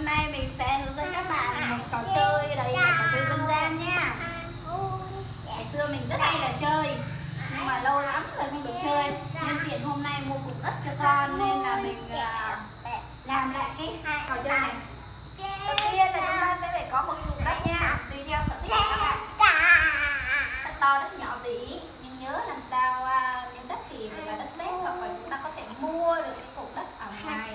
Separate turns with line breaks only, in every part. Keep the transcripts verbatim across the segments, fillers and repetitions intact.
nay mình sẽ hướng dẫn các bạn một trò chơi, đấy là trò chơi dân gian nha. Ngày xưa mình rất hay là chơi, nhưng mà lâu lắm rồi không được chơi. Nhân tiện hôm nay mua cục đất cho con nên là mình uh, làm lại cái trò chơi này. Đầu tiên là chúng ta sẽ phải có một cục đất nha, tùy theo sở thích của các bạn. Đất to, đất nhỏ tùy ý, nhưng nhớ làm sao uh, miếng đất thì phải là đất sét, hoặc là chúng ta có thể mua được cái cục đất ở ngoài.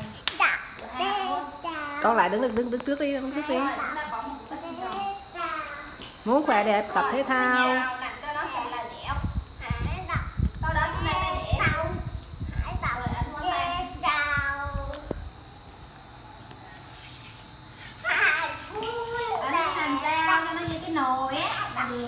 Con lại đứng đứng đứng, đứng trước đi, đứng trước đi.
Rồi, chúng ta có một cục đất hình tròn.
Muốn khỏe đẹp tập thể thao.
Nặng cho nó phải là dẻo. Sau đó chúng ta sẽ để rồi ấn ngón tay. Ấn làm sao cho nó như cái nồi á là được.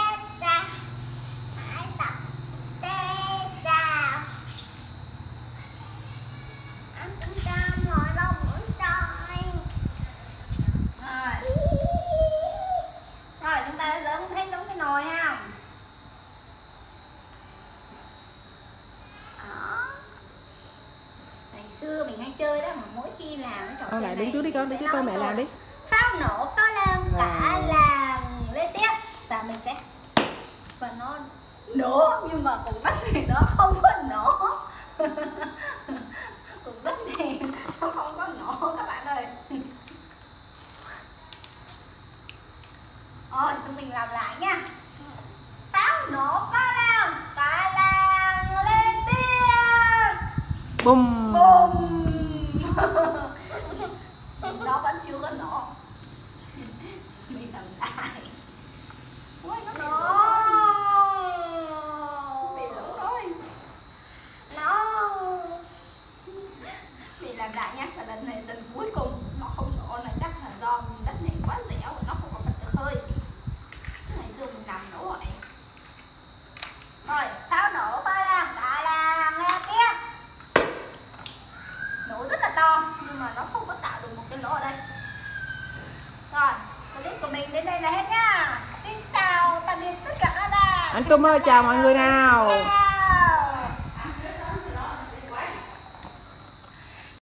Rồi chúng ta đã giống thấy giống cái nồi ha. Đó. Ngày xưa mình hay chơi đó, mà mỗi khi làm cái trò chơi
Lại
này
đứng trước đi con, đứng trước con mẹ làm đi.
Pháo nổ, pháo làng, cả làng lên tiếp. Và mình sẽ và nó nổ, nhưng mà cục đất này nó không có nổ. Cục đất này nó không có nổ các bạn ơi. Rồi, chúng mình làm lại nha. Pháo nổ, pháo làng, cả làng lên tiếng.
Bùm.
Bùm. Nó vẫn chưa có nổ. Mình làm lại. Ôi, nó bị lỗ. Bị lỗ rồi. Mình làm lại nhé. Và lần này, lần cuối cùng nó không nổ là chắc là do đất này quá dẻo và nó không có bật được hơi. Chứ ngày xưa mình làm nổ vậy. Rồi, pháo nổ, pháo làng, cả làng nghe kia. Nổ rất là to, nhưng mà nó không có tạo được một cái lỗ ở đây. Rồi, clip của mình đến đây là hết nhá. Xin chào, tạm biệt tất cả các bạn.
Anh Trung ơi, chào mọi người nào.